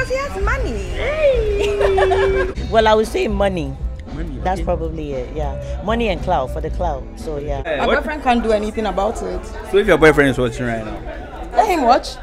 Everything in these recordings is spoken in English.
Because he has money. Hey. Well, I would say money. Money. That's probably it. Yeah, money and clout for the clout. So yeah. My boyfriend can't do anything about it. So if your boyfriend is watching right now, Let him watch.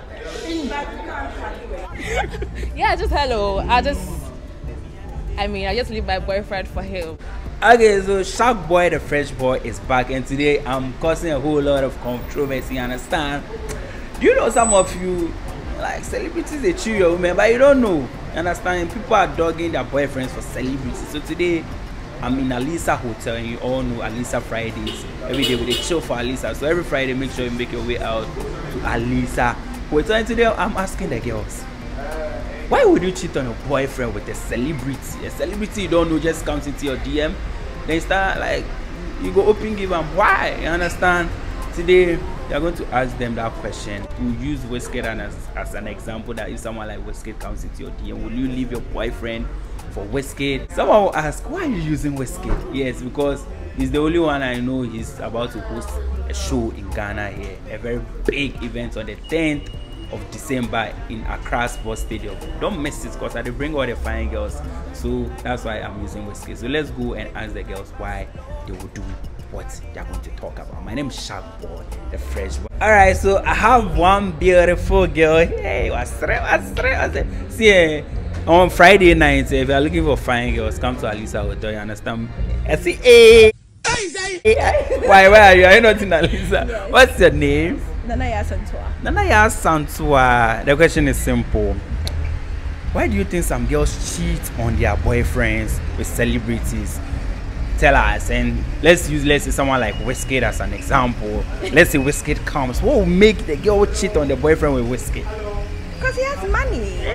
Yeah, just hello. I just leave my boyfriend for him. okay, so Shark Boy the Fresh Boy is back, and today I'm causing a whole lot of controversy. Understand? Do you know some of you like celebrities they chew your women, but you don't know. Understand? People are dogging their boyfriends for celebrities. So today I'm in Alisa Hotel, and you all know Alisa Fridays. Every day we chill for Alisa. So every Friday, make sure you make your way out to Alisa Hotel. And today I'm asking the girls, why would you cheat on your boyfriend with a celebrity? A celebrity you don't know just comes into your DM, then start like you go open give them why? You understand? Today we are going to ask them that question. We'll use Wizkid as an example, that if someone like Wizkid comes into your DM, will you leave your boyfriend for Wizkid? Someone will ask, why are you using Wizkid? Yes, because he's the only one I know he's about to host a show in Ghana here, a very big event on the 10th of December in Accra Sports Stadium. Don't miss it, because I bring all the fine girls, so that's why I'm using Wizkid. So let's go and ask the girls why they will do what they're going to talk about. My name is Shark Boy the Fresh Boy. Alright, so I have one beautiful girl. Hey, what's see, on Friday night, if you're looking for fine girls, come to Alisa Hotel. You understand? I see, hey. Why are you not in Alisa? Yes. What's your name? Nanaya Santua. Nanaya Santua. The question is simple. Why do you think some girls cheat on their boyfriends with celebrities? Tell us, and let's say someone like Wizkid as an example. Let's say Wizkid comes. What will make the girl cheat on the boyfriend with Wizkid? Because he has money.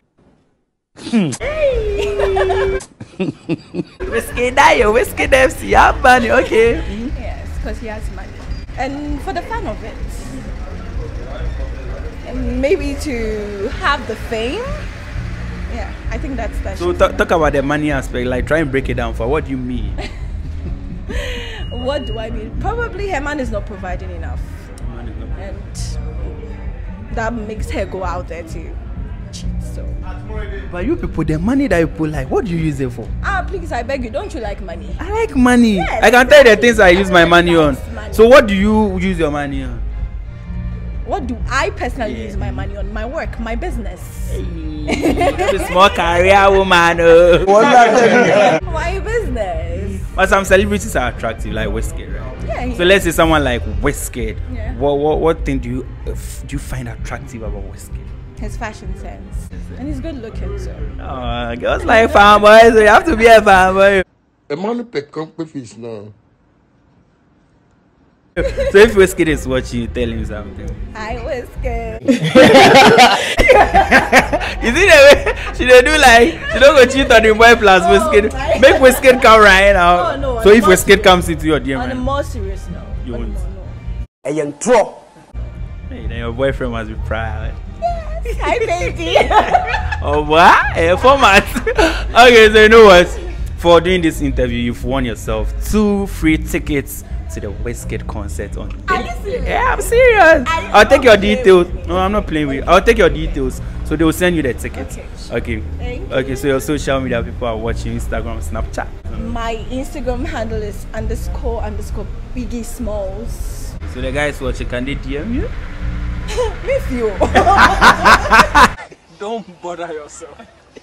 Wizkid FC, you have money, okay? Yes, because he has money. And for the fun of it. And maybe to have the fame. Yeah, I think that's so talk about the money aspect, like try and break it down for what do you mean? What do I mean? Probably her man is not providing enough. And that makes her go out there to cheat. So. But you people, the money that you put, like, what do you use it for? Please, I beg you, don't you like money? I like money. Yes, I can tell you the things I use my money on. Money. So what do you use your money on? What do I personally use my money on? My work, my business. Hey, small career woman. My business. But some celebrities are attractive, like Wizkid, right? Yeah. So let's say someone like Wizkid. Yeah. What thing do you find attractive about Wizkid? His fashion sense, and he's good looking. So. Oh, girls like fanboys, so you have to be a fanboy. A man pick up with fish now. So if Wizkid is watching, you tell him something. Hi, Wizkid. You see the way she they do, like she don't go cheat on the boy plus Wizkid. Make Wizkid come right now. Oh, no, so if Wizkid comes into your DM, on a right? more serious note. You won't. A young trop. Hey, then your boyfriend must be proud. Yes. Hi, baby. Oh what? Format. Okay, so you know what? For doing this interview, you've won yourself 2 free tickets to the Wizkid concert on. Are you serious? Yeah, I'm serious. I'll take your details. No, I'm not playing with you. I'll take your details. So they will send you the tickets. Okay. Okay, so your social media people are watching, Instagram, Snapchat. My Instagram handle is __Biggie Smalls. So the guys watching, can they DM you? With you. Don't bother yourself.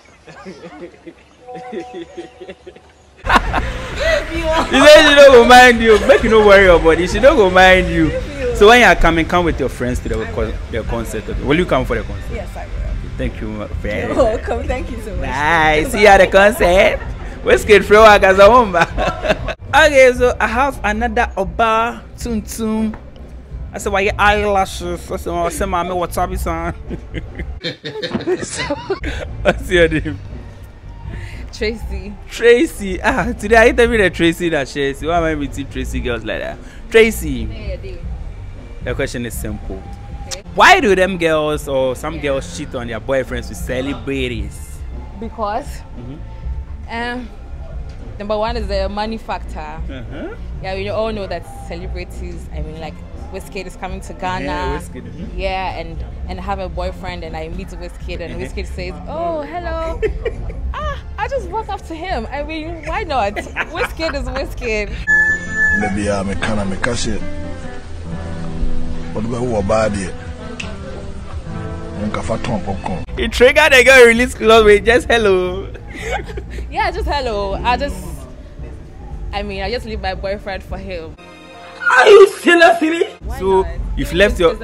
She said she don't go mind you. Make you no worry about it. She don't go mind you. So when you are coming, come with your friends to the concert. Okay. Will you come for the concert? Yes, I will. Thank you, my friend. You're welcome. Thank you so much. Bye. See you at the concert. Wizkid Flow Agazawomba. Okay, so I have another Oba Tum. I said, why your eyelashes? I said, mommy, what's up, son? What's your name? Tracy. Tracy. Today I interviewed a Tracy that shares. Why am I meeting Tracy girls like that? Tracy. Yeah, the question is simple. Okay. Why do them girls or some girls cheat on their boyfriends with celebrities? Because number one is the money factor. Yeah, we all know that celebrities, I mean, like Wizkid is coming to Ghana. Yeah, Wizkid. Yeah, and have a boyfriend, and I meet Wizkid, and Wizkid says, "Oh, hello." I just walk up to him. I mean, why not? Wizkid is Wizkid. Maybe I'm a kind of a cashier. What about who about it? He triggered the girl release clothes with just hello. Yeah, just hello. I just leave my boyfriend for him. Are you seriously? Why So not? you've left your.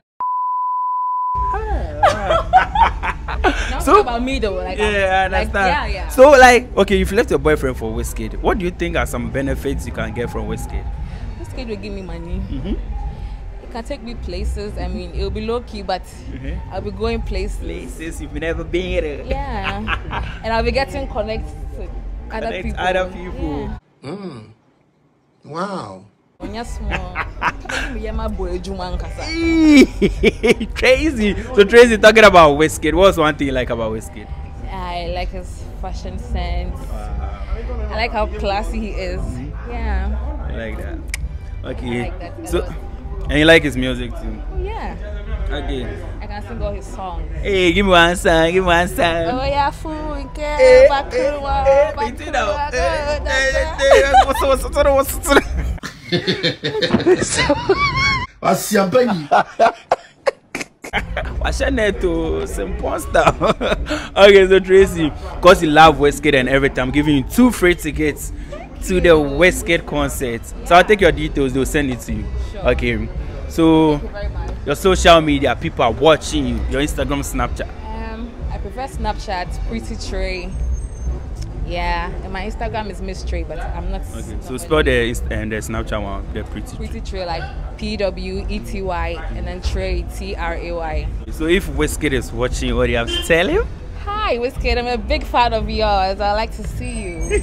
Not So- about me though. Like, Yeah, I understand. yeah. So like, okay, you've left your boyfriend for Wizkid. What do you think are some benefits you can get from Wizkid? This kid will give me money. It can take me places. I mean, it'll be low key, but I'll be going places. Places you've never been. Yeah, and I'll be getting connected to other people. Other people. Yeah. Wow. When you're small, you're my boy, Juman Kasa. Tracy. So Tracy, talking about Wizkid, what's one thing you like about Wizkid? I like his fashion sense. I like how classy he is. Yeah. I like that. Okay. I like that a So, lot. and you like his music too. Oh, yeah. Okay. I can sing all his songs. Hey, give me one song. Give me one song. Oh yeah, fool, Hey, Bakurwa, What's your baby? What's your net to simple stuff? Okay, so Tracy, because you love Wizkid and everything, I'm giving you 2 free tickets to the Wizkid concert. So I'll take your details, they'll send it to you. Sure. Okay. So Thank you very much. your social media, people are watching you, your Instagram, Snapchat. I prefer Snapchat, Pretty Trey. Yeah, and my Instagram is Miss Trey, but I'm not. Okay. not So really- spell the Snapchat one, the pretty. Trey like PWETY and then Trey TRAY. So if Wizkid is watching, what do you have to tell him? Hi, Wizkid. I'm a big fan of yours. I like to see you.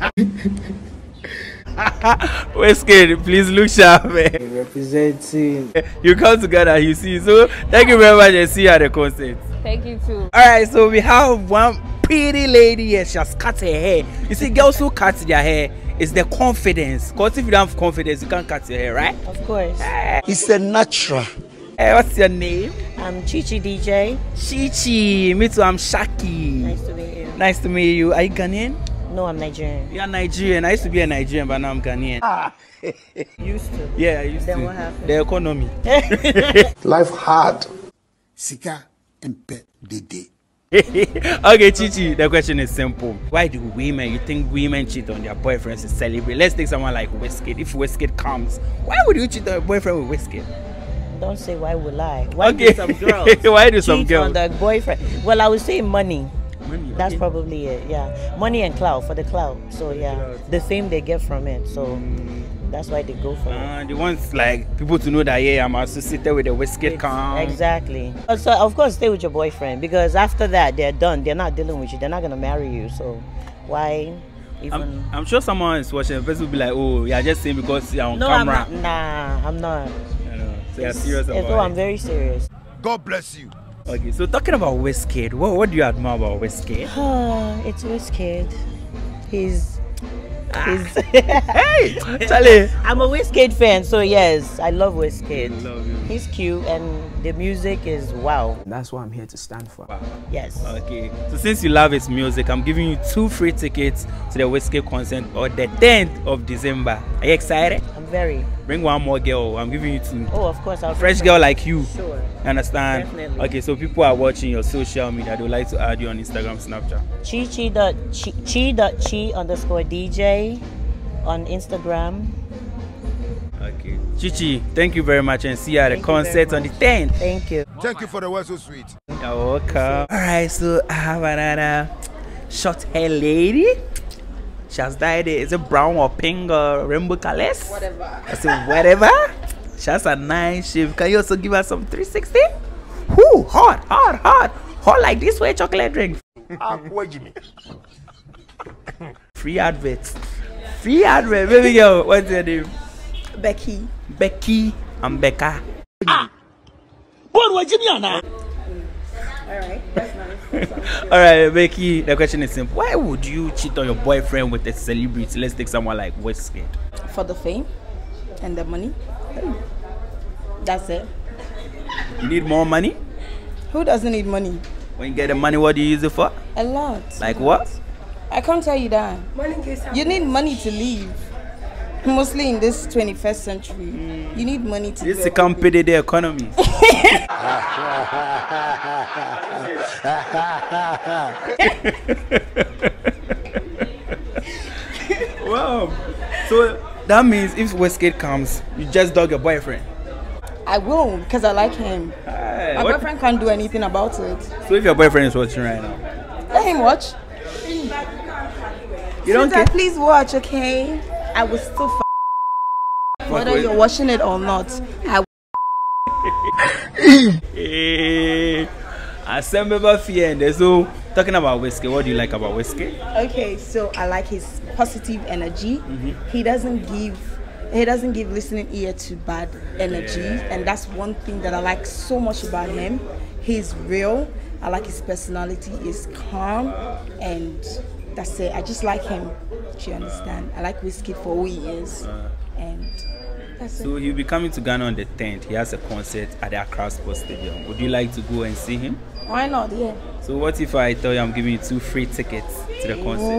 Wizkid, please look sharp, man. Representing. You come together, you see. So thank you very much and see you at the concert. Thank you too. Alright, so we have one pretty lady here. She has cut her hair. You see, girls who cut their hair, it's the confidence. Because if you don't have confidence, you can't cut your hair, right? Of course. It's a natural. Hey, what's your name? I'm Chichi DJ. Chichi. Me too, I'm Shaki. Nice to meet you. Nice to meet you. Are you Ghanaian? No, I'm Nigerian. You're Nigerian. I used to be a Nigerian, but now I'm Ghanaian. Used to. Yeah, I used Then to. what happened? The economy. Life hard. Sika and pet dede. Okay, Chichi, the question is simple. Why do you think women cheat on their boyfriends to celebrate? Let's take someone like Wizkid. If Wizkid comes, why would you cheat on your boyfriend with Wizkid? Don't say why will I. Why Okay. do some girls? Why do some cheat girls? on their boyfriend? Well, I would say money. Money, That's okay. probably it. Yeah, money and clout for the clout. So yeah, the fame they get from it. So that's why they go for it. They want like people to know that yeah, I'm associated with the Wizkid camp. Exactly. So of course stay with your boyfriend because after that they're done. They're not dealing with you. They're not gonna marry you. So why even? I'm sure someone is watching. The person will be like, "Oh, you're just saying because you're on No, camera." I'm not. Nah, I'm not. I know. So you're serious about So I'm it. very serious. God bless you. Okay, so talking about Wizkid, what do you admire about Wizkid? It's Wizkid. He's. Hey, Charlie. I'm a Wizkid fan, so yes, I love Wizkid. Love you. He's cute and the music is wow. That's what I'm here to stand for. Yes. Okay, so since you love his music, I'm giving you 2 free tickets to the Wizkid concert on the 10th of December. Are you excited? I'm very. Bring one more girl. I'm giving you 2. Oh, of course. I'll Fresh bring girl her. like you. Sure. Understand? Definitely. Okay, so people are watching your social media. They would like to add you on Instagram, Snapchat. Chi.chi_DJ on Instagram. Okay. Chichi, thank you very much and see you at the Thank you very concert on the much. 10th. Thank you. Thank you for the word so sweet. You're welcome. Alright, so I have another short hair lady. She has dyed it. Is it brown or pink or rainbow colors? Whatever. I said whatever. She has a nice shape. Can you also give her some 360? Whoo, hot. Hot like this way chocolate drink. Free adverts. Free advert. Baby girl, what's your name? Becky. Becky and Becca. Alright, that's nice. Alright, Becky, the question is simple. Why would you cheat on your boyfriend with a celebrity? Let's take someone like Wizkid. For the fame and the money. That's it. You need more money? Who doesn't need money? When you get the money, what do you use it for? A lot. Like what? I can't tell you that. You need money to live. Mostly in this 21st century, you need money to This live. is come pay the economy. Wow. So that means if Westgate comes, you just dog your boyfriend. I will, because I like him. Hey, My what- boyfriend can't do anything about it. So if your boyfriend is watching right now, Let him watch. you don't care? Sister, please watch, okay? I will still whether you're watching it or not. I Assemble fear and so talking about Whiskey. What do you like about Whiskey? Okay, so I like his positive energy. He doesn't give listening ear to bad energy, and that's one thing that I like so much about him. He's real. I like his personality. He's calm, and that's it. I just like him. Do you understand? I like Whiskey for who he is, and that's it. So he'll be coming to Ghana on the 10th. He has a concert at the Accra Sports Stadium. Would you like to go and see him? Why not? Yeah. So what if I tell you I'm giving you 2 free tickets to the concert?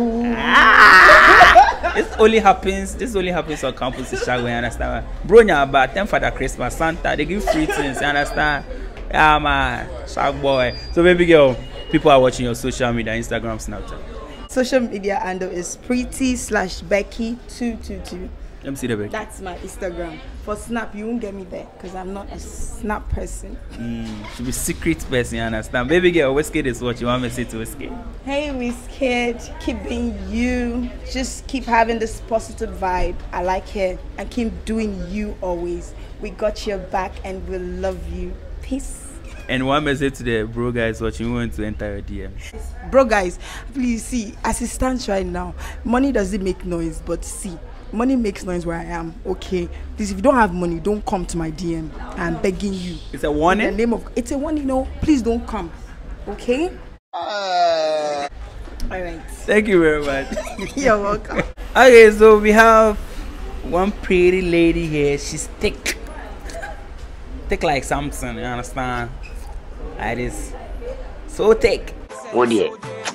This only happens on campus in Chicago, you understand? Bro, about them for the Christmas Santa, they give free things, you understand? Yeah, man, Shark boy. So baby girl, people are watching your social media, Instagram, Snapchat. Social media handle is pretty/Becky222. Let me see the baby. That's my Instagram. For Snap, you won't get me there because I'm not a Snap person. Should be secret person, you understand? Baby girl, Whiskey is what you want me to say to Whiskey. Hey, Wizkid, keep being you. Just keep having this positive vibe. I like it. And keep doing you always. We got your back and we love you. Peace. And one message to the bro guys watching, we want to enter your DM. Bro, guys, please see, as it stands right now, money doesn't make noise, but see, money makes noise where I am. Okay, please, if you don't have money, don't come to my DM. I'm begging you. It's a warning? In the name of, it's a warning, no, please don't come. Okay? All right. Thank you very much. You're welcome. Okay, so we have one pretty lady here. She's thick. Thick like Samson, you understand? Like this. So thick. Oh dear.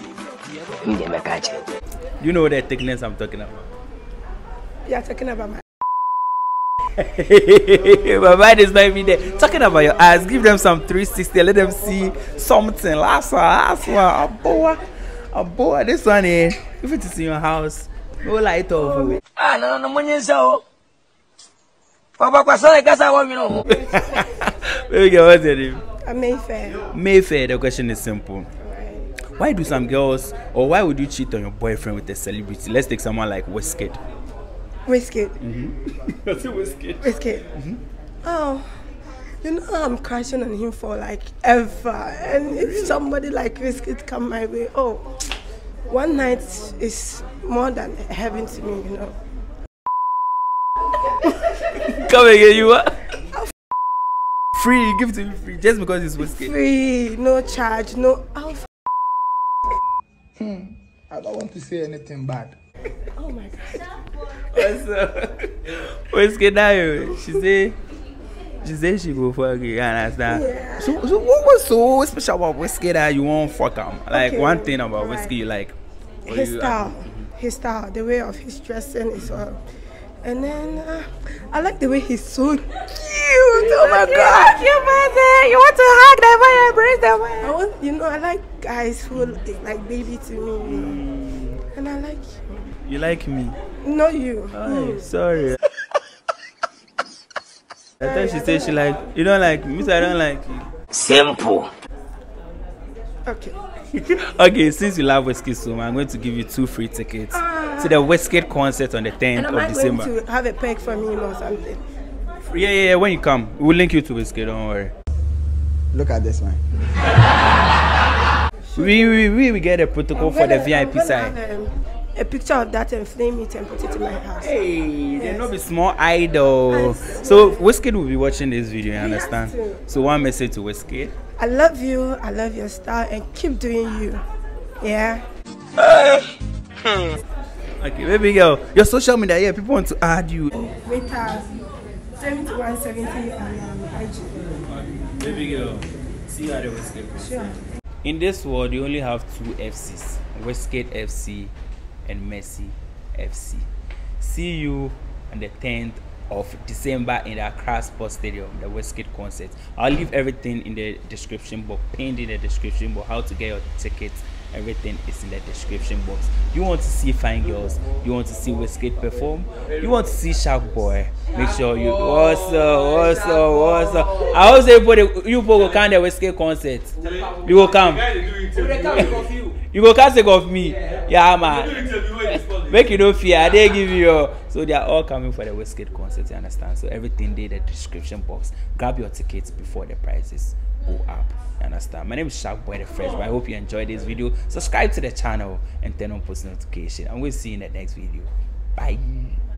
You know the thickness I'm talking about. You're talking about my... My mind is not even there. Talking about your eyes, give them some 360, let them see something. Last one, a boy, this one here. If it is in your house, no light off. No, money so. Papa, know. Baby girl, what's your name? Mayfair. Mayfair, the question is simple. Why do some girls, or why would you cheat on your boyfriend with a celebrity? Let's take someone like Wizkid. Wizkid. What's it, Wizkid? Wizkid. Oh, you know I'm crashing on him for like ever. And if somebody like Wizkid come my way, oh, one night is more than heaven to me, you know. Come again, you are free. Give it to me free just because it's Wizkid. Free, no charge, no. Oh, I don't want to say anything bad. oh my God. What's up? Wizkid now? She say she go fuck you. You understand? Yeah. So what was so special about Wizkid that you won't fuck him? Like Okay, one thing about right. Wizkid you like? Or His you- style, the way of his dressing is all. And then I like the way he's so cute. Oh my God! You want to hug them and embrace them? I like guys who look like baby to me, and I like You like me? no you. Oh, sorry. I thought she said she like you don't like me, so I don't like you. Simple. Okay. Okay, since you love Wizkid so much, I'm going to give you 2 free tickets to the Wizkid concert on the 10th And am of I December. going to have a peg for me or something? Yeah. When you come, we'll link you to Wizkid. Don't worry. Look at this man. We get a protocol for the VIP side. Have, a picture of that and frame it and put it in my house. Hey, they're not be small idol. So Wizkid will be watching this video. You understand? to. So one message to Wizkid. I love you. I love your style, and keep doing you. Yeah. Okay, baby girl, your social media. Yeah, people want to add you. Waiters, 7170 on IG. Baby girl, see you at the Westgate. Sure. In this world, you only have 2 FCs, Westgate FC and Messi FC. See you on the 10th of December in the Accra Sports Stadium, the Westgate concert. I'll leave everything in the description box, pinned in the description box, how to get your tickets. Everything is in the description box. You want to see fine girls, you want to see Westgate perform, you want to see Shark Boy, make sure you what's up. I also you will come to the Westgate concert. You will come. You go can't take off me. Yeah man. Make you no fear. They give you so they are all coming for the Westgate concert, you understand? So everything there in the description box. Grab your tickets before the prices go up. You understand? My name is Shark Boy the Fresh Boy. I hope you enjoyed this video. Subscribe to the channel and turn on post notification. And we'll see you in the next video. Bye.